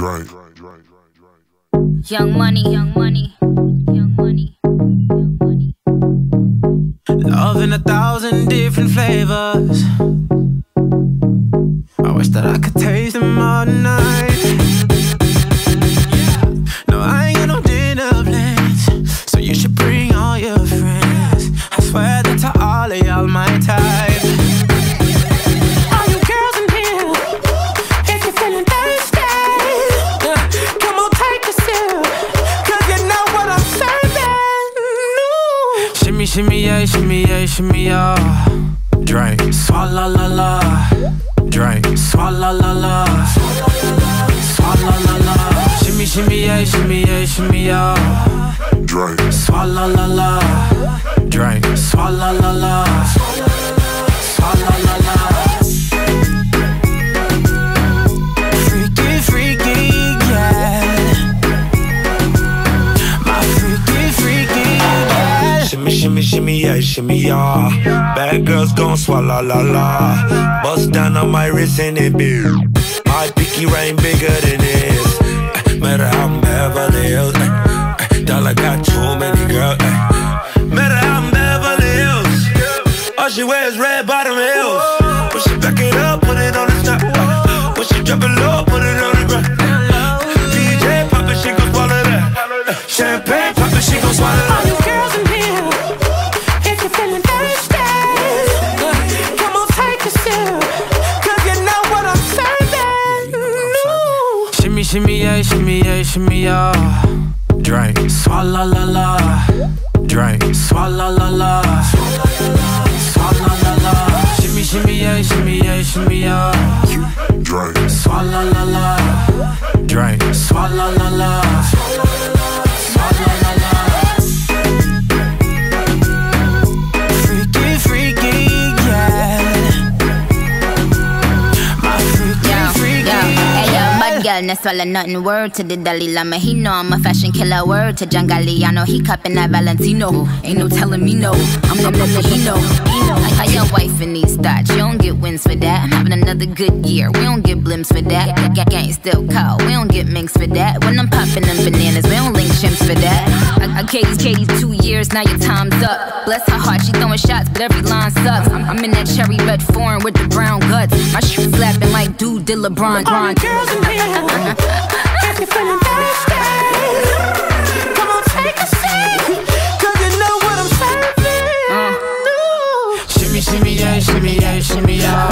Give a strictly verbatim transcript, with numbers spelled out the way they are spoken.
Drink. Young money, young money, young money, young money. Love in a thousand different flavors. I wish that I could taste them all night. No, I ain't got no dinner plans, so you should bring all your friends. I swear that to all of y'all my type. All you girls in here, if you're feeling thirsty, come on take a sip, cause you know what I'm serving. No. Shimmy, shimmy, yeah, shimmy, yeah, shimmy, yeah. Drink, swalla la la. Drink, swalla la la. Swalla la la. Shimmy, shimmy, yeah, shimmy, yeah, shimmy, yeah. Drink, swalla la la. Drink, swalla la la. Swalla la la. Freaky, freaky, yeah. My freaky, freaky, yeah. Shimmy, shimmy, shimmy, yeah, shimmy, yeah. Bad girls gon' swalla la la. Bust down on my wrist and it big. My pinky ring bigger than this. Matter how I'm Beverly Hills. Dollar got too many girls. Matter how I'm Beverly Hills. All she wears red bottom heels. When she back it up, put it on the top. When she drop it low, put it on the ground. D J pop it, she gon' swallow that. Champagne pop it, she gon' swallow that. All you girls in here, if you're feeling thirsty, come on take a sip, cause you know what I'm serving. No. Shimmy, shimmy, yeah, shimmy, yeah, shimmy, yeah. Drink, swalla la la. Drink, swalla la la. Swalla la la. Shimmy, shimmy, yeah, shimmy, yeah, shimmy, yeah. drink, swalla la la. Drink, swalla la la. Swalla la la. Freaky, freaky, yeah. My freaky, Yo, freaky, yo, hey yo, yeah. bad girl, no swallow nothing. Word to the Dalai Lama, he know I'm a fashion killer. Word to John Galliano, he cupping that Valentino. Ain't no telling me no, I'm the number he know. Like how your wife in these thoughts, you don't get wins for that. I'm having another good year, we don't get blimps for that. Gang, gang still call, we don't get minks for that. When I'm popping them bananas, we don't link chimps for that. I, I Katie's Katie's two years, now your time's up. Bless her heart, she throwing shots, but every line sucks. I'm, I'm in that cherry red foreign with the brown guts. My shoe slapping like dude did LeBron. All the girls in here, if you're feeling thirsty, come on take a sip, cause you know what I'm serving. Uh. No. Shimmy, shimmy, yeah, shimmy, yeah, shimmy, yeah.